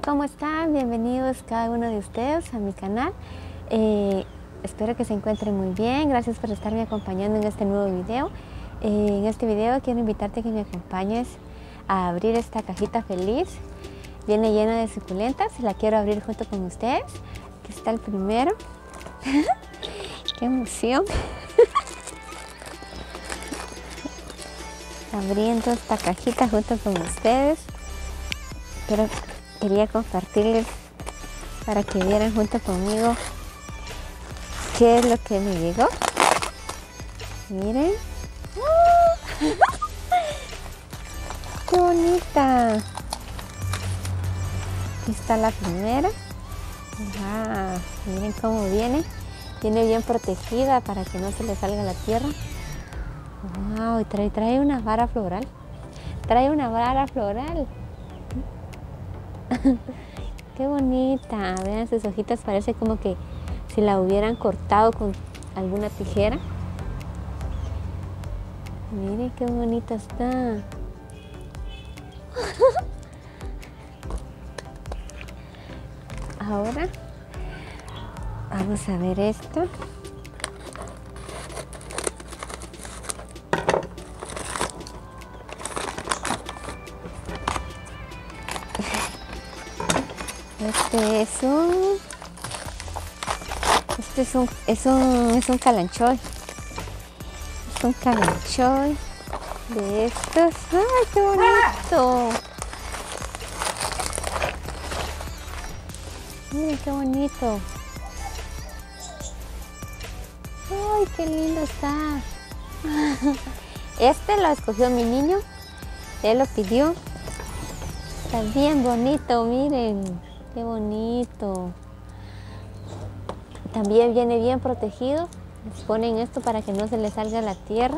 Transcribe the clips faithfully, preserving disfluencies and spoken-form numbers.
¿cómo están? Bienvenidos cada uno de ustedes a mi canal. Eh, espero que se encuentren muy bien. Gracias por estarme acompañando en este nuevo video. Eh, en este video quiero invitarte a que me acompañes a abrir esta cajita feliz. Viene llena de suculentas y la quiero abrir junto con ustedes. Aquí está el primero. ¡Qué emoción! Abriendo esta cajita junto con ustedes. Quiero, quería compartirles para que vieran junto conmigo qué es lo que me llegó. Miren. ¡Qué bonita! Aquí está la primera. Ah, miren cómo viene. Viene bien protegida para que no se le salga la tierra. Wow, y trae, trae una vara floral. Trae una vara floral. Qué bonita. Vean sus hojitas, parece como que si la hubieran cortado con alguna tijera. Miren qué bonita está. Ahora vamos a ver esto. Este es un, este es un, es un, es un calanchoy. Es un calanchoy de estos. ¡Ay, qué bonito! Miren qué bonito. ¡Ay, qué lindo está! Este lo escogió mi niño. Él lo pidió. Está bien bonito, miren. Qué bonito. También viene bien protegido. Les ponen esto para que no se le salga la tierra.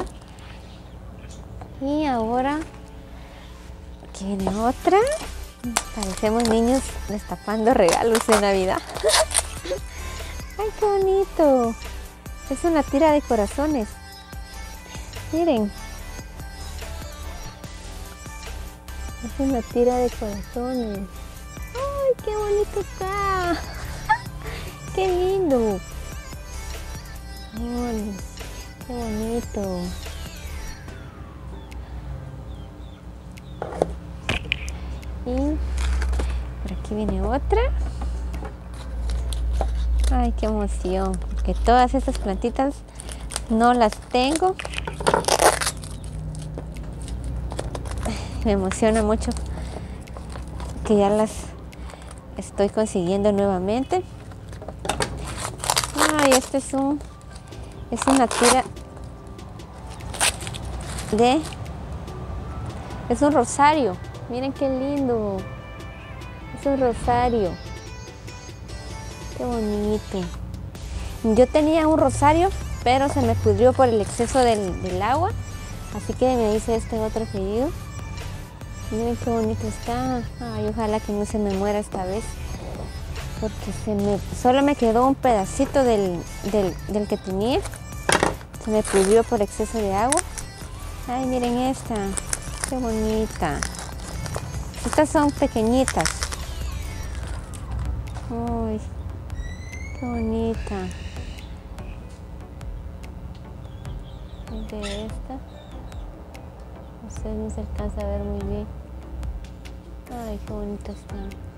Y ahora aquí viene otra. Parecemos niños destapando regalos de Navidad. ¡Ay, qué bonito! Es una tira de corazones. Miren. Es una tira de corazones. ¡Ay, qué bonito está! ¡Qué lindo! ¡Ay, qué bonito! Y por aquí viene otra. ¡Ay, qué emoción! Porque todas estas plantitas no las tengo. Me emociona mucho que ya las estoy consiguiendo nuevamente. Ay, este es un es una tira de es un rosario. Miren qué lindo. Es un rosario. Qué bonito. Yo tenía un rosario, pero se me pudrió por el exceso del, del agua, así que me hice este otro pedido. Miren qué bonito está. Ay, ojalá que no se me muera esta vez, porque se me, solo me quedó un pedacito del, del, del que tenía. Se me pudrió por exceso de agua. Ay, miren esta. Qué bonita. Estas son pequeñitas. Ay, qué bonita. De esta. No sé, no se alcanza a ver muy bien. Ay, qué bonita está.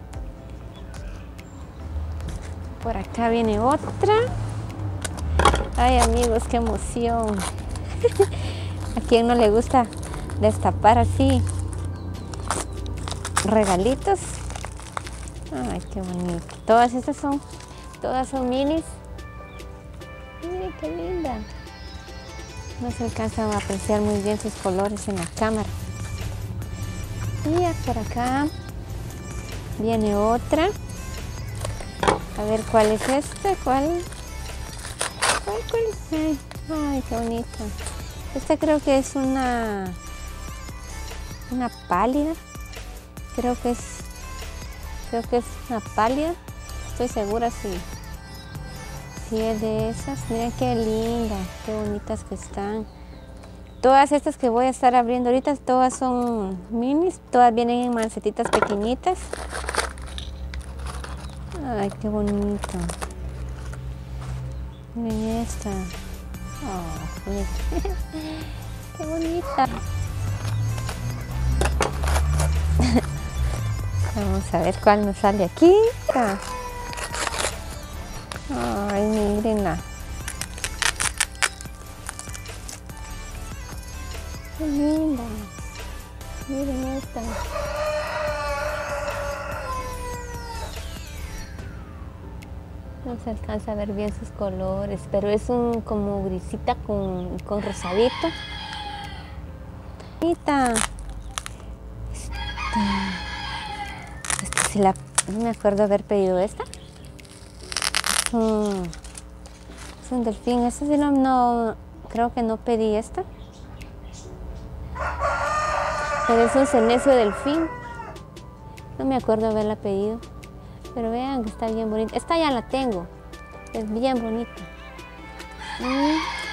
Por acá viene otra. Ay, amigos, qué emoción. ¿A quién no le gusta destapar así regalitos? Ay, qué bonito. Todas estas son, todas son minis. Miren qué linda. No se alcanza a apreciar muy bien sus colores en la cámara. Y por acá viene otra. A ver cuál es esta, cuál. ¿Cuál, cuál es? Ay, ay, qué bonita. Esta creo que es una una pálida. Creo que es creo que es una pálida. Estoy segura si si es de esas. Miren qué linda, qué bonitas que están. Todas estas que voy a estar abriendo ahorita, todas son minis, todas vienen en macetitas pequeñitas. Ay, qué bonito. Miren esta. Oh, miren. Qué bonita. Vamos a ver cuál nos sale aquí. Ay, mírenla. Qué linda. Miren esta. No se alcanza a ver bien sus colores, pero es un como grisita con, con rosadito. Bonita. Esta. Esta sí la... No me acuerdo haber pedido esta. Es un, es un delfín. Esta sí no, no... Creo que no pedí esta. Pero es un cenecio delfín. No me acuerdo haberla pedido. Pero vean que está bien bonita. Esta ya la tengo. Es bien bonita. Mm.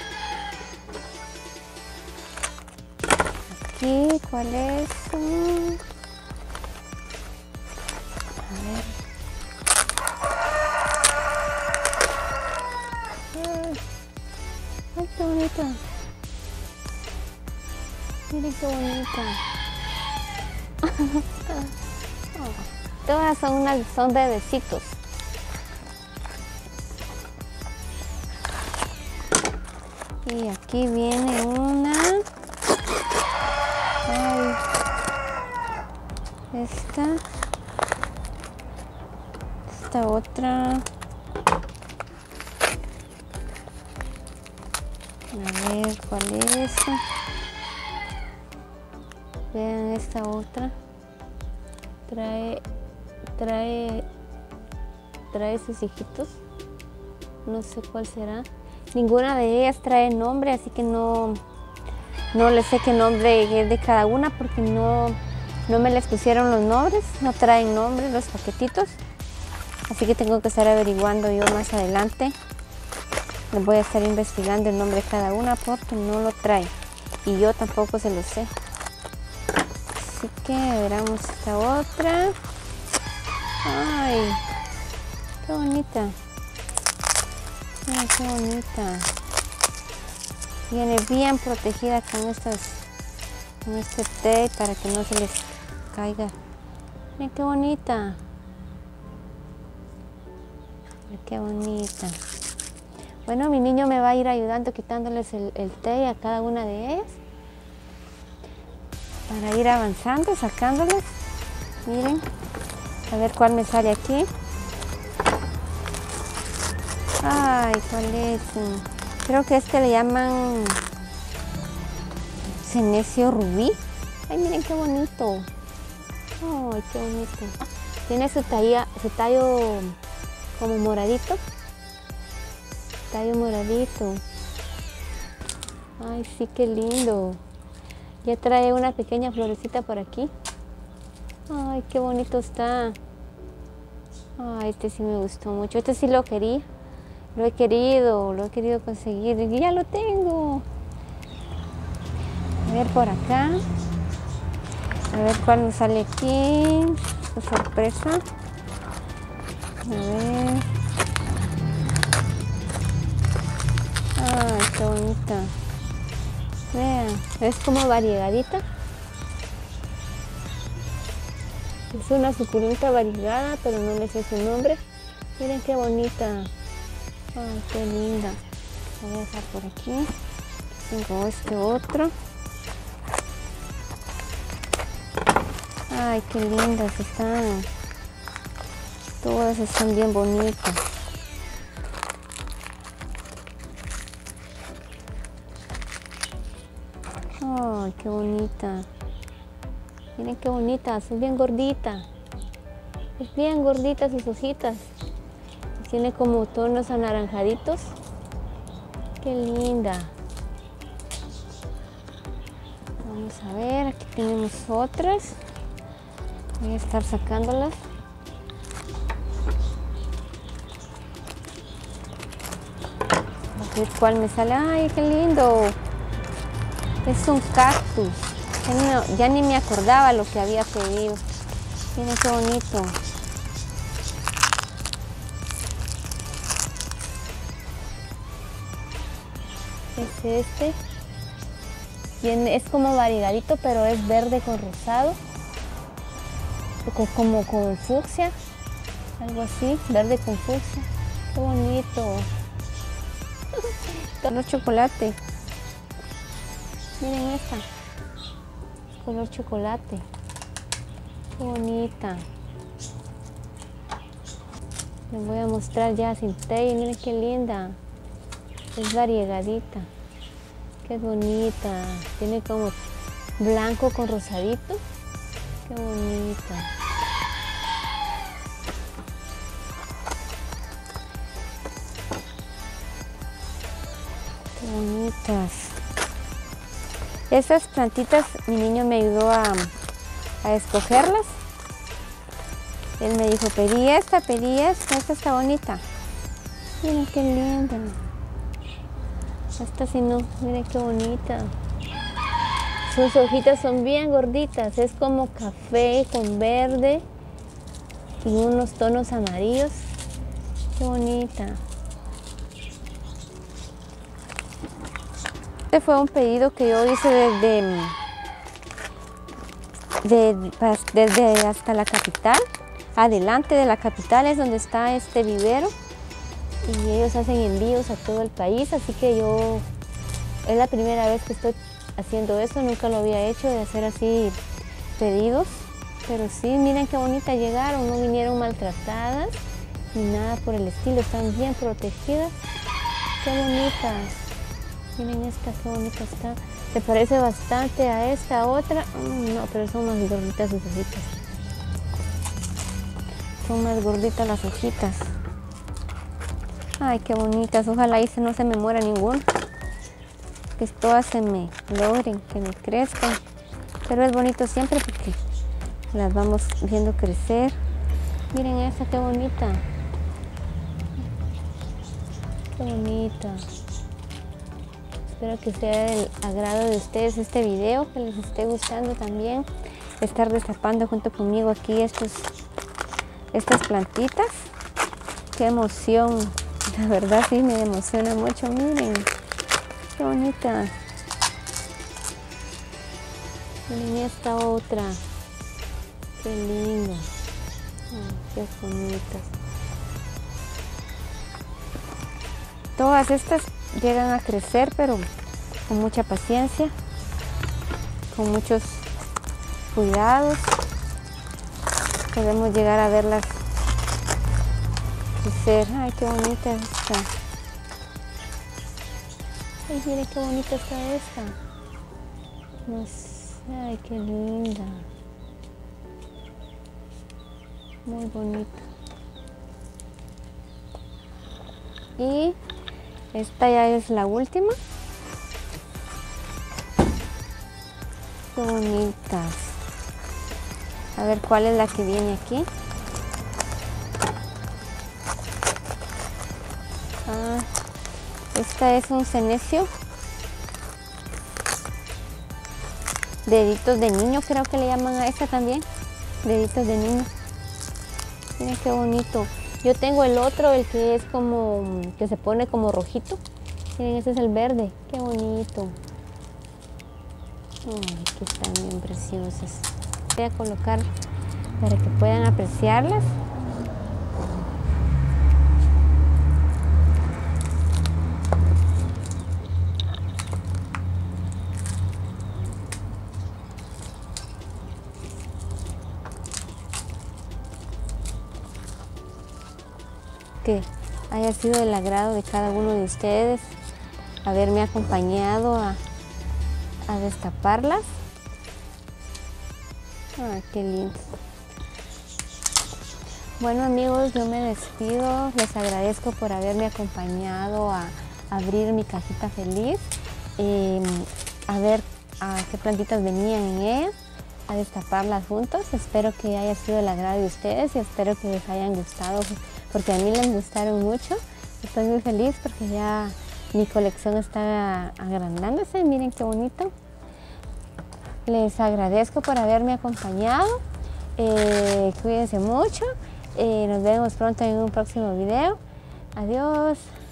Aquí, ¿cuál es? Mm. A ver. Ay, qué bonita. Miren qué bonita. Oh, todas son, unas, son bebecitos. Y aquí viene una. Ay. Esta. Esta otra. A ver, ¿cuál es? Vean esta otra. Trae, trae, trae sus hijitos. No sé cuál será. Ninguna de ellas trae nombre, así que no, no les sé qué nombre es de cada una porque no, no me les pusieron los nombres. No traen nombre los paquetitos. Así que tengo que estar averiguando yo más adelante. Les voy a estar investigando el nombre de cada una porque no lo trae. Y yo tampoco se lo sé. Así que veremos esta otra. Ay, qué bonita. Ay, qué bonita. Viene bien protegida con estas, con este tape para que no se les caiga. Miren qué bonita. Miren qué bonita. Bueno, mi niño me va a ir ayudando quitándoles el, el tape a cada una de ellas. Para ir avanzando, sacándolas. Miren, a ver cuál me sale aquí. Ay, ¿cuál es? Creo que este le llaman cenecio rubí. Ay, miren qué bonito. Ay, qué bonito. Tiene su, talla, su tallo como moradito. Tallo moradito. Ay, sí, qué lindo. Ya trae una pequeña florecita por aquí. Ay, qué bonito está. Ay, este sí me gustó mucho. Este sí lo quería. Lo he querido, lo he querido conseguir. Y ya lo tengo. A ver por acá. A ver cuál nos sale aquí. Su sorpresa. A ver. Ay, qué bonita. Vean, es como variegadita. Es una suculenta variegada, pero no le sé su nombre. Miren qué bonita. Ay, qué linda. La voy a dejar por aquí. Tengo este otro. Ay, qué lindas están. Todas están bien bonitas. Ay, qué bonita. Miren qué bonita, es bien gordita. Es bien gordita sus hojitas. Tiene como tonos anaranjaditos. Qué linda. Vamos a ver, aquí tenemos otras. Voy a estar sacándolas. A ver cuál me sale. ¡Ay, qué lindo! Es un cactus. Ya ni, ya ni me acordaba lo que había pedido. Miren qué bonito. Es este. Tiene, es como variegadito, pero es verde con rosado. Como con fucsia. Algo así, verde con fucsia. Qué bonito. Color chocolate. Miren esta. Color chocolate. Qué bonita. Les voy a mostrar ya sin talle. Miren qué linda. Es variegadita. Qué bonita. Tiene como blanco con rosadito. Qué bonita. Qué bonitas. Estas plantitas mi niño me ayudó a, a escogerlas. Él me dijo, pedí esta, pedí esta, esta está bonita. Miren qué linda. Esta sí no, miren qué bonita. Sus hojitas son bien gorditas, es como café con verde y unos tonos amarillos. Qué bonita. Este fue un pedido que yo hice desde, de, desde hasta la capital. Adelante de la capital es donde está este vivero y ellos hacen envíos a todo el país, así que yo es la primera vez que estoy haciendo eso, nunca lo había hecho de hacer así pedidos, pero sí, miren qué bonitas llegaron, no vinieron maltratadas ni nada por el estilo, están bien protegidas, qué bonitas, miren esta, qué bonita está, se parece bastante a esta otra, mm, no, pero son más gorditas sus hojitas. Son más gorditas las hojitas. Ay, qué bonitas. Ojalá ahí no se me muera ninguna. Que todas se me logren, que me crezcan. Pero es bonito siempre porque las vamos viendo crecer. Miren esta, qué bonita. Qué bonita. Espero que sea del agrado de ustedes este video, que les esté gustando también. Estar destapando junto conmigo aquí estos estas plantitas. Qué emoción, la verdad sí me emociona mucho, miren, qué bonita. Miren esta otra, qué linda. Ay, qué bonitas. Todas estas llegan a crecer, pero con mucha paciencia, con muchos cuidados. Podemos llegar a verlas crecer. Ay, qué bonita esta. Ay, miren qué bonita está esta. No sé, ay, qué linda. Muy bonita. Y esta ya es la última. Qué bonitas. A ver cuál es la que viene aquí. Ah, esta es un senecio. Deditos de niño, creo que le llaman a esta también. Deditos de niño. Miren qué bonito. Yo tengo el otro, el que es como, que se pone como rojito. Miren, ese es el verde. Qué bonito. Ay, que están bien preciosas. Voy a colocar para que puedan apreciarlas. Que haya sido del agrado de cada uno de ustedes haberme acompañado a, a destaparlas. Ay, qué lindo. Bueno amigos, yo me despido, les agradezco por haberme acompañado a abrir mi cajita feliz, eh, a ver a qué plantitas venían en ella, a destaparlas juntos. Espero que haya sido el agrado de ustedes y espero que les hayan gustado, porque a mí les gustaron mucho. Estoy muy feliz porque ya mi colección está agrandándose, miren qué bonito. Les agradezco por haberme acompañado, eh, cuídense mucho, eh, nos vemos pronto en un próximo video. Adiós.